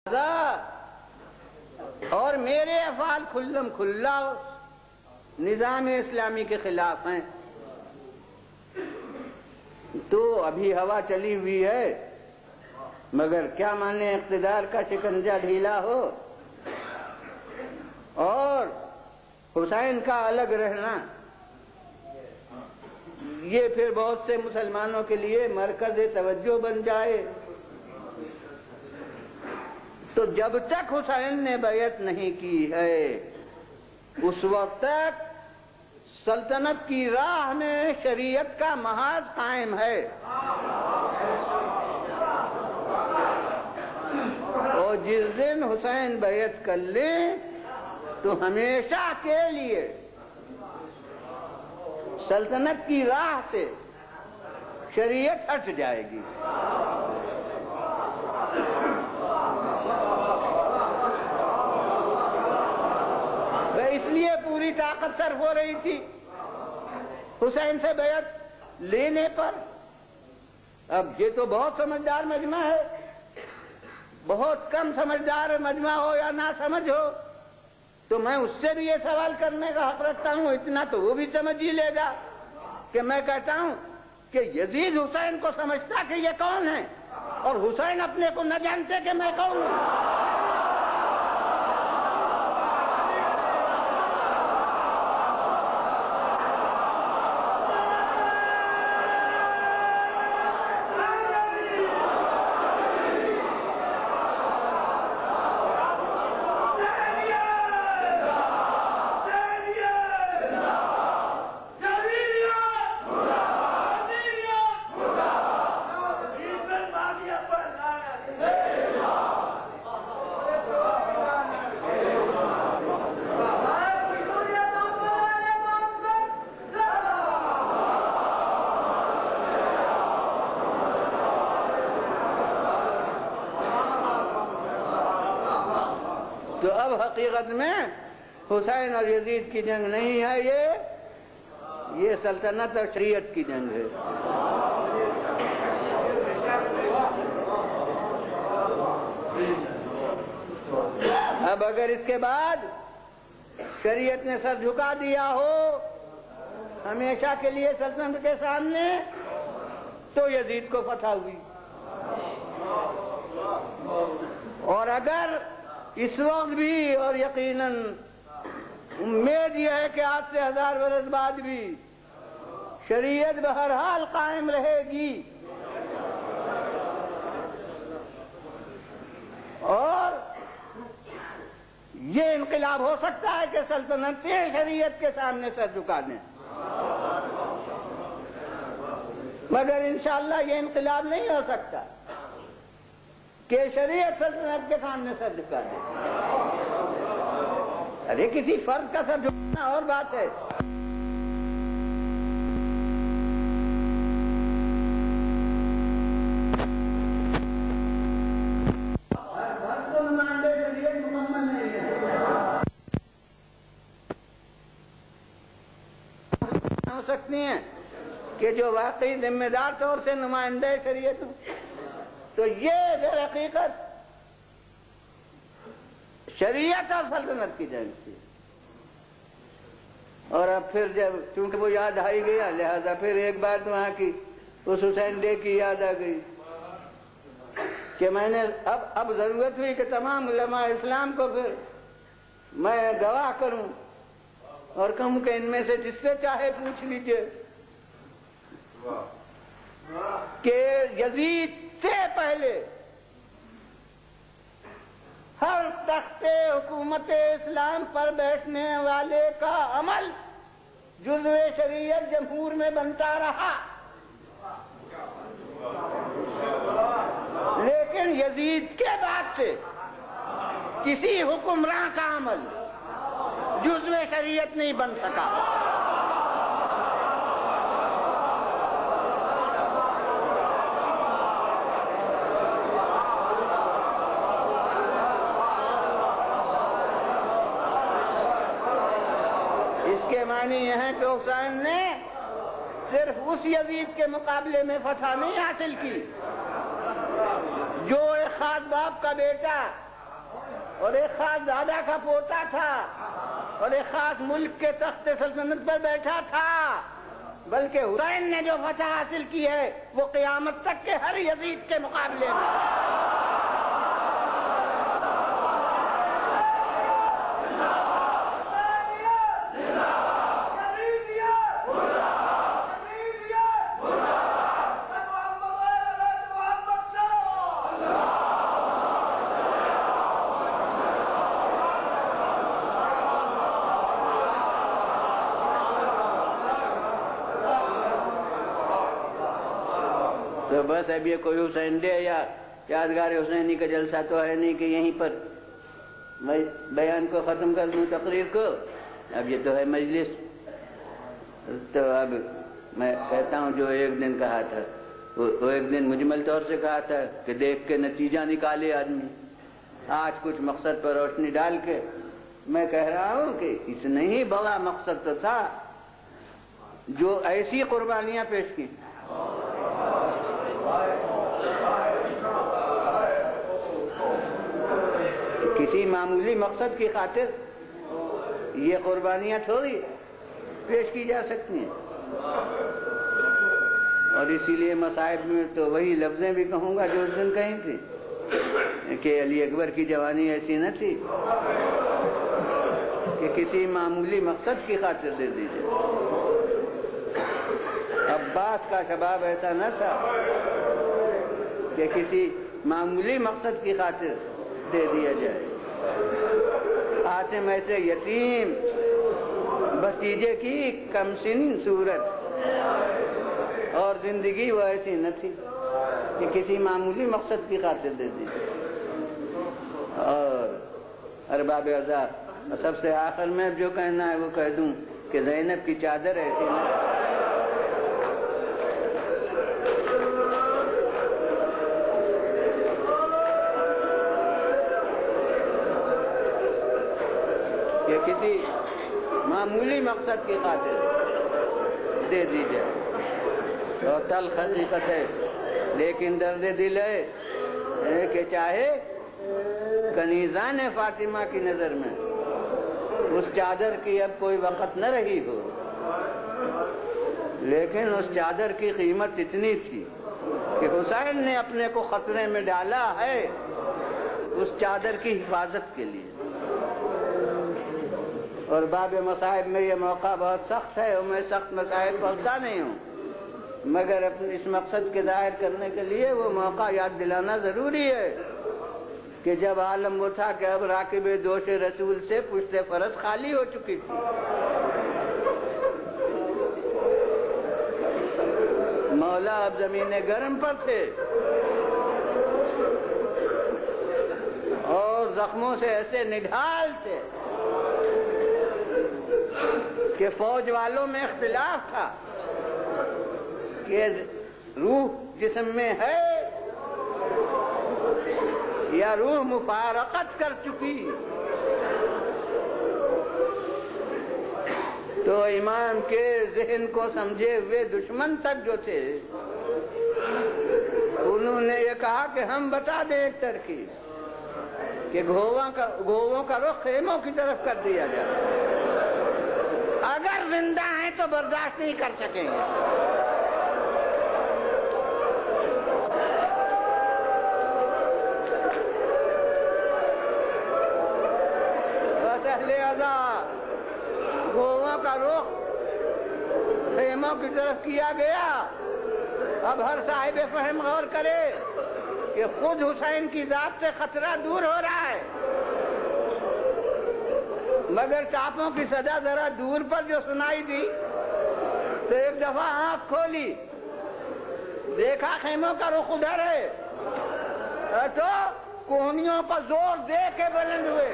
اور میرے افعال کھلم کھلا نظام اسلامی کے خلاف ہیں. تو ابھی ہوا چلی ہوئی ہے، مگر کیا مانے اقتدار کا شکنجہ ڈھیلا ہو اور حسین کا الگ رہنا یہ پھر بہت سے مسلمانوں کے لیے مرکز توجہ بن جائے. تو جب تک حسین نے بیعت نہیں کی ہے اس وقت تک سلطنت کی راہ میں شریعت کا محاذ قائم ہے. اور جس دن حسین بیعت کر لیں تو ہمیشہ کے لیے سلطنت کی راہ سے شریعت ہٹ جائے گی. اس لیے پوری طاقت صرف ہو رہی تھی حسین سے بیعت لینے پر. اب یہ تو بہت سمجھدار مجمع ہے، بہت کم سمجھدار مجمع ہو یا نہ سمجھ ہو تو میں اس سے بھی یہ سوال کرنے کا حق رکھتا ہوں. اتنا تو وہ بھی سمجھ ہی لے گا کہ میں کہتا ہوں کہ یزید حسین کو سمجھتا کہ یہ کون ہے اور حسین اپنے کو نہ جانتے کہ میں کون ہوں. تو اب حقیقت میں حسین اور یزید کی جنگ نہیں ہے، یہ سلطنت اور شریعت کی جنگ ہے. اب اگر اس کے بعد شریعت نے سر جھکا دیا ہو ہمیشہ کے لیے سلطنت کے سامنے تو یزید کو فتح ہوئی. اور اگر اس وقت بھی اور یقیناً امید یہ ہے کہ آج سے 1000 برس بعد بھی شریعت بہرحال قائم رہے گی اور یہ انقلاب ہو سکتا ہے کہ سلطنتیں شریعت کے سامنے سر جھکا دیں، مگر انشاءاللہ یہ انقلاب نہیں ہو سکتا کہ شریعت سلطنت کے سامنے سر جھکا دے. ارے کسی فرد کا سر جھکانا اور بات ہے. فرد کو نمائندے شریعت مکمل نہیں ہے، ہو سکتی ہیں کہ جو واقعی ذمہ دار طور سے نمائندے شریعت ہوں. تو یہ در حقیقت شریعت اور سلطنت کی جنگ تھی. اور اب پھر جب چونکہ وہ یاد آئی گیا لہذا پھر ایک بات وہاں کی اس حسین ڈے کی یاد آ گئی کہ میں نے اب ضرورت ہوئی کہ تمام علماء اسلام کو پھر میں گواہ کروں اور کہوں کہ ان میں سے جس سے چاہے پوچھ لیجئے کہ یزید سے پہلے ہر تخت حکومت اسلام پر بیٹھنے والے کا عمل جزو شریعت جمہور میں بنتا رہا، لیکن یزید کے بعد سے کسی حکمراں کا عمل جزو شریعت نہیں بن سکا. اس کے معنی یہ ہے کہ حسین نے صرف اس یزید کے مقابلے میں فتح نہیں حاصل کی جو ایک خاص باپ کا بیٹا اور ایک خاص دادا کا پوتا تھا اور ایک خاص ملک کے تخت سلطنت پر بیٹھا تھا، بلکہ حسین نے جو فتح حاصل کی ہے وہ قیامت تک کے ہر یزید کے مقابلے میں۔ تو بس اب یہ کوئی حسین ڈے یا یادگار حسینی کا جلسہ تو ہے نہیں کہ یہیں پر میں بیان کو ختم کر دوں، تقریر کو۔ اب یہ تو ہے مجلس۔ تو اب میں کہتا ہوں جو ایک دن کہا تھا، وہ ایک دن مجمل طور سے کہا تھا کہ دیکھ کے نتیجہ نکالے آدمی۔ آج کچھ مقصد پر روشنی ڈال کے میں کہہ رہا ہوں کہ اتنا ہی بڑا مقصد تو تھا جو ایسی قربانیاں پیش کی۔ کسی معمولی مقصد کی خاطر یہ قربانیاں تھوڑی پیش کی جا سکتی ہیں، اور اسی لیے مصائب میں تو وہی لفظیں بھی کہوں گا جو اس دن کہیں تھی کہ علی اکبر کی جوانی ایسی نہ تھی کہ کسی معمولی مقصد کی خاطر دے دیجیے، عباس کا شباب ایسا نہ تھا کہ کسی معمولی مقصد کی خاطر دے دیا جائے، عاصم ایسے یتیم بھتیجے کی کم سن صورت، اور زندگی وہ ایسی نہ تھی کہ کسی معمولی مقصد کی خاطر دے دی۔ اور ارباب عذاب سب سے آخر میں جو کہنا ہے وہ کہہ دوں کہ زینب کی چادر ایسی نہ کہ کسی معمولی مقصد کی خاطر دے دی جائے، اور تلخ حقیقت ہے لیکن درد دل ہے کہ چاہے کنیزان فاطمہ کی نظر میں اس چادر کی اب کوئی وقت نہ رہی ہو، لیکن اس چادر کی قیمت اتنی تھی کہ حسین نے اپنے کو خطرے میں ڈالا ہے اس چادر کی حفاظت کے لیے۔ اور باب مصائب میں یہ موقع بہت سخت ہے، اور میں سخت مسائل پڑھتا نہیں ہوں، مگر اپنے اس مقصد کے ظاہر کرنے کے لیے وہ موقع یاد دلانا ضروری ہے کہ جب عالم وہ تھا کہ اب راکب دوش رسول سے پشت فرض خالی ہو چکی تھی، مولا اب زمین گرم پر تھے اور زخموں سے ایسے نڈھال تھے کہ فوج والوں میں اختلاف تھا کہ روح جسم میں ہے یا روح مفارقت کر چکی۔ تو امام کے ذہن کو سمجھے ہوئے دشمن تک جو تھے انہوں نے یہ کہا کہ ہم بتا دیں ایک ترکیب کہ گھوڑوں کا رخ خیموں کی طرف کر دیا جائے، اگر زندہ ہیں تو برداشت نہیں کر سکیں گے۔ بس اہل عزا گھوڑوں کا رخ خیموں کی طرف کیا گیا۔ اب ہر صاحب فہم غور کرے کہ خود حسین کی ذات سے خطرہ دور ہو رہا ہے، مگر ٹاپوں کی صدا ذرا دور پر جو سنائی دی تو ایک دفعہ آنکھ کھولی، دیکھا خیموں کا رخ ادھر ہے، تو کوہنیوں پر زور دے کے بلند ہوئے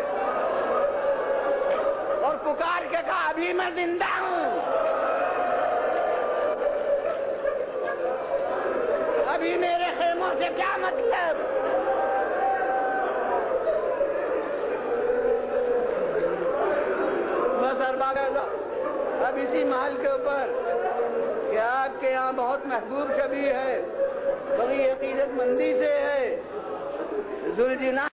اور پکار کے کہا ابھی میں زندہ ہوں، ابھی میرے خیموں سے کیا مطلب۔ اب اسی محل کے اوپر کہ آپ کے یہاں بہت محبوب شبیہ ہے، بڑی عقیدت مندی سے ہے، ذوالجناح